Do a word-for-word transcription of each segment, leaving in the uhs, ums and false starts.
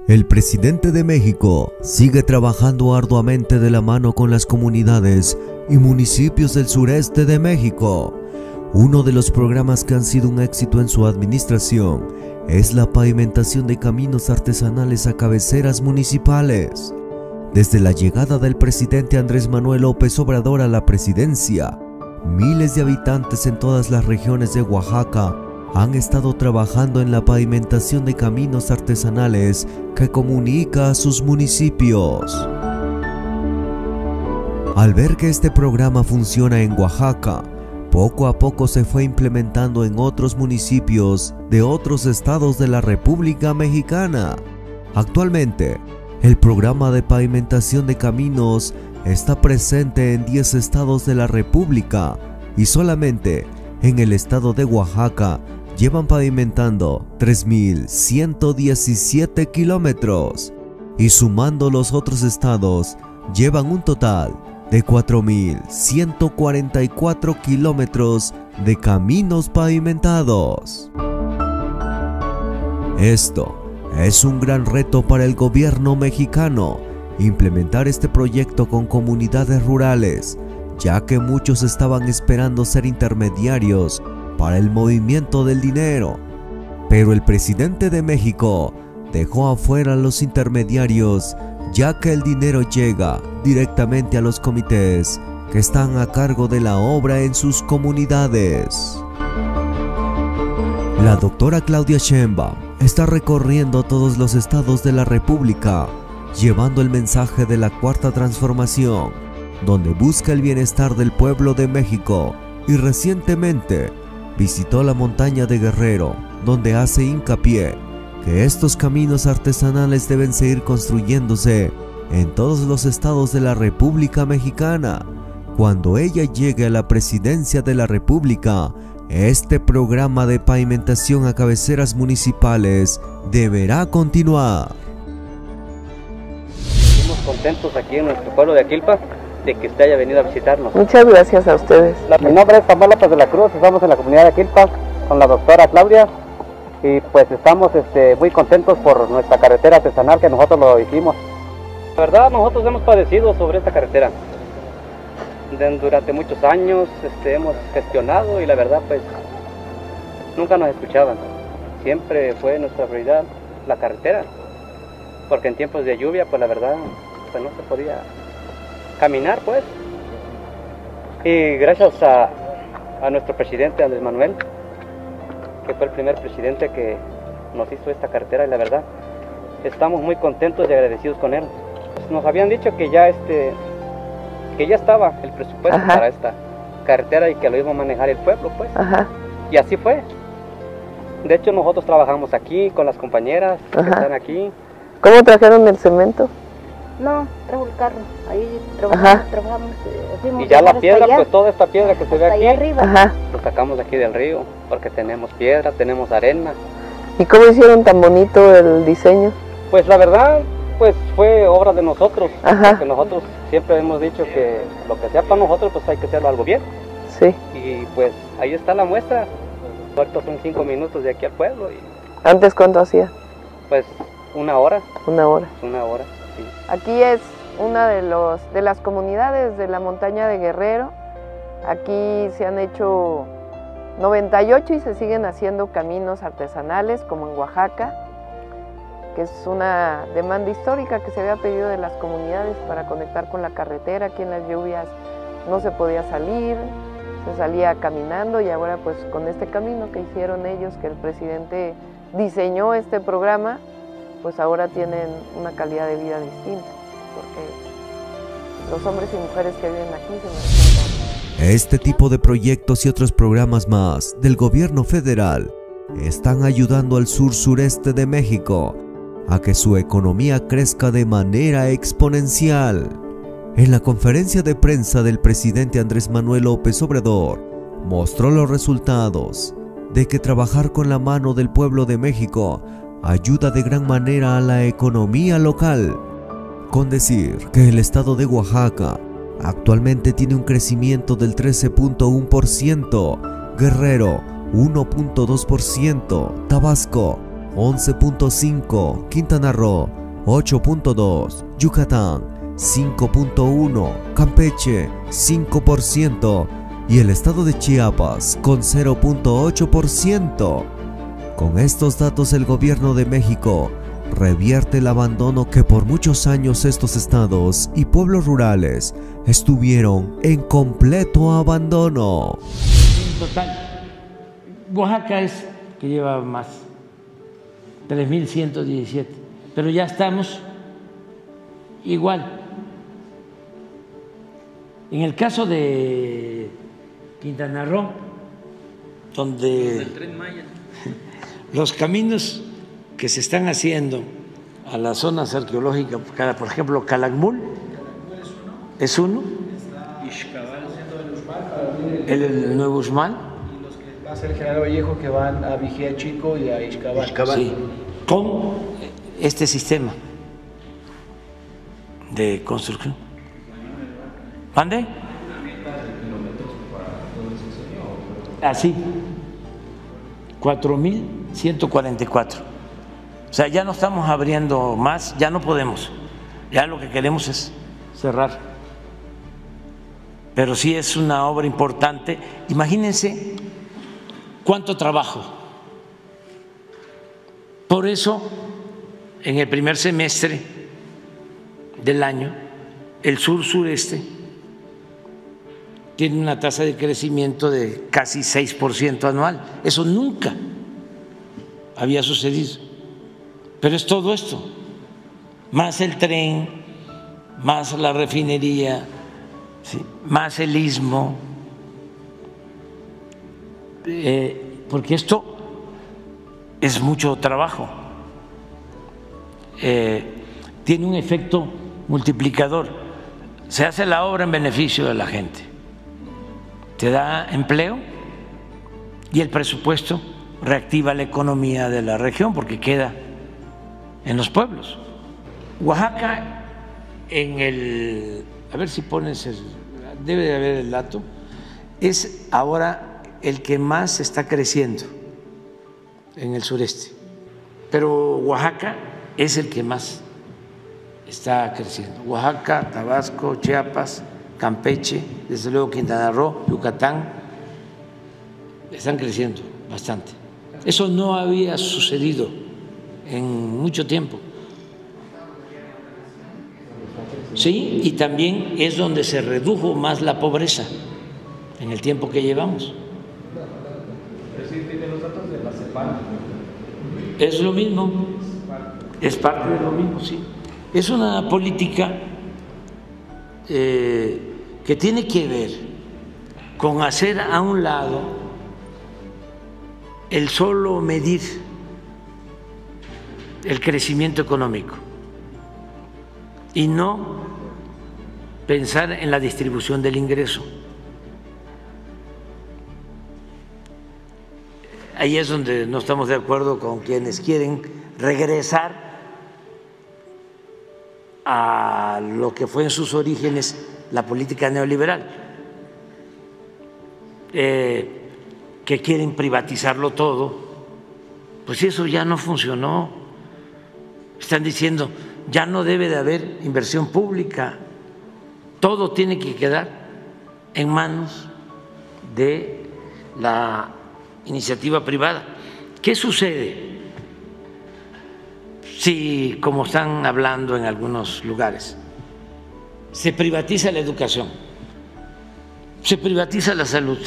El presidente de México sigue trabajando arduamente de la mano con las comunidades y municipios del sureste de México. Uno de los programas que han sido un éxito en su administración es la pavimentación de caminos artesanales a cabeceras municipales. Desde la llegada del presidente Andrés Manuel López Obrador a la presidencia, miles de habitantes en todas las regiones de Oaxaca han estado trabajando en la pavimentación de caminos artesanales que comunica a sus municipios. Al ver que este programa funciona en Oaxaca, poco a poco se fue implementando en otros municipios de otros estados de la República Mexicana. Actualmente, el programa de pavimentación de caminos está presente en diez estados de la República y solamente en el estado de Oaxaca llevan pavimentando tres mil ciento diecisiete kilómetros y sumando los otros estados llevan un total de cuatro mil ciento cuarenta y cuatro kilómetros de caminos pavimentados. Esto es un gran reto para el gobierno mexicano, implementar este proyecto con comunidades rurales, ya que muchos estaban esperando ser intermediarios para el movimiento del dinero. Pero el presidente de México dejó afuera a los intermediarios, ya que el dinero llega directamente a los comités que están a cargo de la obra en sus comunidades. La doctora Claudia Sheinbaum está recorriendo todos los estados de la República, llevando el mensaje de la Cuarta Transformación, donde busca el bienestar del pueblo de México, y recientemente visitó la montaña de Guerrero, donde hace hincapié que estos caminos artesanales deben seguir construyéndose en todos los estados de la República Mexicana. Cuando ella llegue a la presidencia de la República, este programa de pavimentación a cabeceras municipales deberá continuar. Estamos contentos aquí en nuestro pueblo de Aquilpa de que usted haya venido a visitarnos. Muchas gracias a ustedes. Mi nombre es Samuel López de la Cruz, estamos en la comunidad de Aquilpa con la doctora Claudia y pues estamos este, muy contentos por nuestra carretera artesanal que nosotros lo hicimos. La verdad nosotros hemos padecido sobre esta carretera. De, durante muchos años este, hemos gestionado y la verdad pues nunca nos escuchaban. Siempre fue nuestra prioridad la carretera, porque en tiempos de lluvia pues la verdad pues no se podía caminar pues. Y gracias a, a nuestro presidente Andrés Manuel, que fue el primer presidente que nos hizo esta carretera, y la verdad estamos muy contentos y agradecidos con él. Nos habían dicho que ya este que ya estaba el presupuesto. Ajá. Para esta carretera y que lo iba a manejar el pueblo pues. Ajá. Y así fue. De hecho nosotros trabajamos aquí con las compañeras. Ajá. Que están aquí. ¿Cómo trajeron el cemento? No, trajo el carro, ahí trabajamos, trabajamos eh, y ya la piedra, pues toda esta piedra que se ve aquí, arriba. Ajá. Lo sacamos de aquí del río, porque tenemos piedra, tenemos arena. ¿Y cómo hicieron tan bonito el diseño? Pues la verdad, pues fue obra de nosotros. Ajá. Porque nosotros siempre hemos dicho que lo que sea para nosotros, pues hay que hacerlo algo bien. Sí. Y pues ahí está la muestra. Ahorita son cinco minutos de aquí al pueblo. Y ¿antes cuánto hacía? Pues una hora. Una hora. Una hora. Aquí es una de, los, de las comunidades de la montaña de Guerrero. Aquí se han hecho noventa y ocho y se siguen haciendo caminos artesanales como en Oaxaca, que es una demanda histórica que se había pedido de las comunidades para conectar con la carretera. Aquí en las lluvias no se podía salir, se salía caminando, y ahora pues con este camino que hicieron ellos, que el presidente diseñó este programa, pues ahora tienen una calidad de vida distinta, porque los hombres y mujeres que viven aquí se merecen. Este tipo de proyectos y otros programas más del gobierno federal están ayudando al sur-sureste de México a que su economía crezca de manera exponencial. En la conferencia de prensa del presidente Andrés Manuel López Obrador, mostró los resultados de que trabajar con la mano del pueblo de México ayuda de gran manera a la economía local, con decir que el estado de Oaxaca actualmente tiene un crecimiento del trece punto uno por ciento, Guerrero uno punto dos por ciento, Tabasco once punto cinco, Quintana Roo ocho punto dos, Yucatán cinco punto uno, Campeche cinco por ciento y el estado de Chiapas con cero punto ocho por ciento. Con estos datos el gobierno de México revierte el abandono que por muchos años estos estados y pueblos rurales estuvieron en completo abandono. En total, Oaxaca es que lleva más, tres mil ciento diecisiete, pero ya estamos igual. En el caso de Quintana Roo, donde los caminos que se están haciendo a las zonas arqueológicas, por ejemplo, Calakmul es uno, el, el Nuevo Uxmal, y los que va a ser el General Vallejo, que van a Vigía Chico y a Ixcabal. Sí, con este sistema de construcción. ¿Mande? Así, cuatro mil ciento cuarenta y cuatro. O sea, ya no estamos abriendo más, ya no podemos. Ya lo que queremos es cerrar. Pero sí es una obra importante. Imagínense cuánto trabajo. Por eso, en el primer semestre del año, el sur-sureste tiene una tasa de crecimiento de casi seis por ciento anual. Eso nunca había sucedido. Pero es todo esto, más el tren, más la refinería, ¿sí?, más el istmo, eh, porque esto es mucho trabajo, eh, tiene un efecto multiplicador. Se hace la obra en beneficio de la gente, te da empleo y el presupuesto reactiva la economía de la región porque queda en los pueblos. Oaxaca, en el, a ver si pones el, debe de haber el dato, es ahora el que más está creciendo en el sureste, pero Oaxaca es el que más está creciendo. Oaxaca, Tabasco, Chiapas, Campeche, desde luego Quintana Roo, Yucatán, están creciendo bastante. Eso no había sucedido en mucho tiempo. Sí, y también es donde se redujo más la pobreza en el tiempo que llevamos. Es lo mismo, es parte de lo mismo, sí. Es una política eh, que tiene que ver con hacer a un lado el solo medir el crecimiento económico y no pensar en la distribución del ingreso. Ahí es donde no estamos de acuerdo con quienes quieren regresar a lo que fue en sus orígenes la política neoliberal, eh, que quieren privatizarlo todo. Pues eso ya no funcionó. Están diciendo, ya no debe de haber inversión pública, todo tiene que quedar en manos de la iniciativa privada. ¿Qué sucede si, como están hablando en algunos lugares, se privatiza la educación, se privatiza la salud?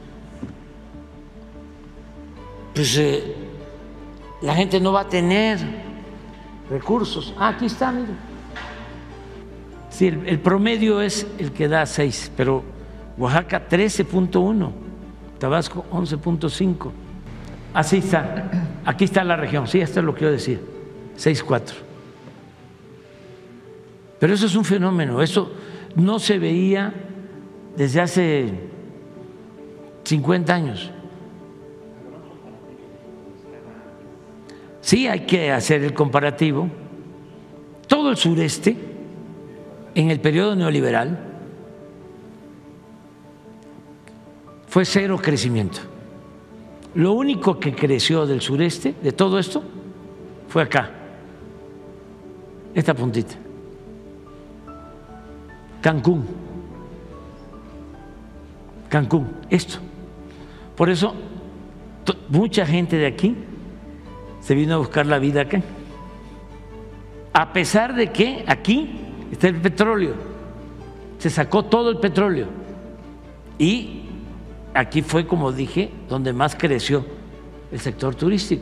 Pues eh, la gente no va a tener recursos. Ah, aquí está, mire. Sí, el, el promedio es el que da seis, pero Oaxaca trece punto uno, Tabasco once punto cinco. Así está, aquí está la región, sí, esto es lo que yo decía, seis punto cuatro. Pero eso es un fenómeno, eso no se veía desde hace cincuenta años. Sí, hay que hacer el comparativo. Todo el sureste, en el periodo neoliberal, fue cero crecimiento. Lo único que creció del sureste, de todo esto, fue acá, esta puntita, Cancún, Cancún, esto. Por eso mucha gente de aquí se vino a buscar la vida acá, a pesar de que aquí está el petróleo, se sacó todo el petróleo y aquí fue, como dije, donde más creció el sector turístico.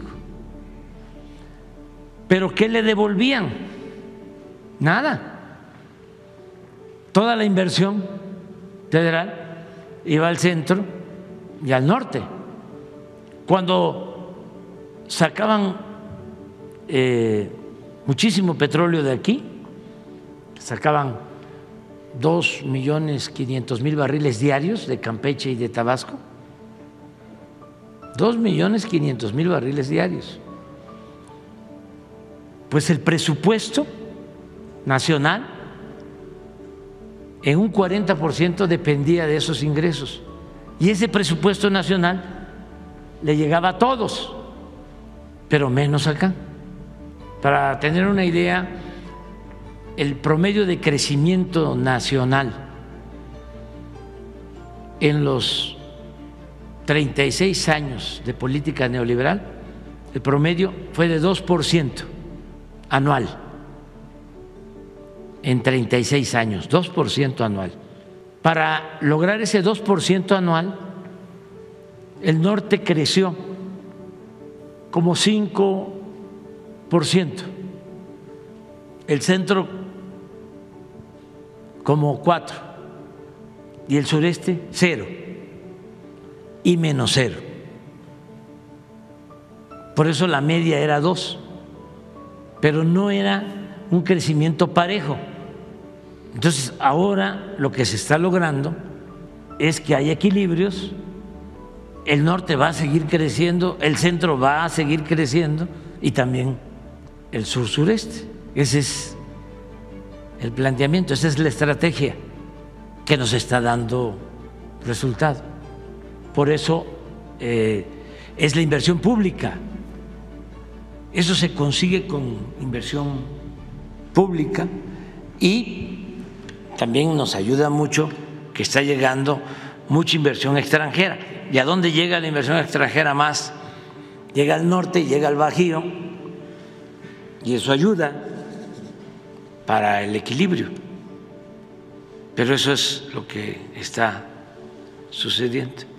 ¿Pero qué le devolvían? Nada. Toda la inversión federal iba al centro y al norte. Cuando sacaban eh, muchísimo petróleo de aquí, sacaban dos millones quinientos mil barriles diarios de Campeche y de Tabasco, dos millones quinientos mil barriles diarios. Pues el presupuesto nacional en un cuarenta por ciento dependía de esos ingresos, y ese presupuesto nacional le llegaba a todos, pero menos acá. Para tener una idea, el promedio de crecimiento nacional en los treinta y seis años de política neoliberal, el promedio fue de dos por ciento anual. En treinta y seis años, dos por ciento anual. Para lograr ese dos por ciento anual, el norte creció como cinco por ciento, el centro como cuatro por ciento y el sureste cero y menos cero. Por eso la media era dos, pero no era un crecimiento parejo. Entonces ahora lo que se está logrando es que hay equilibrios, el norte va a seguir creciendo, el centro va a seguir creciendo y también el sur-sureste. Ese es el planteamiento, esa es la estrategia que nos está dando resultado. Por eso eh, es la inversión pública. Eso se consigue con inversión pública y también nos ayuda mucho que está llegando mucha inversión extranjera. ¿Y a dónde llega la inversión extranjera más? Llega al norte, llega al Bajío, y eso ayuda para el equilibrio. Pero eso es lo que está sucediendo.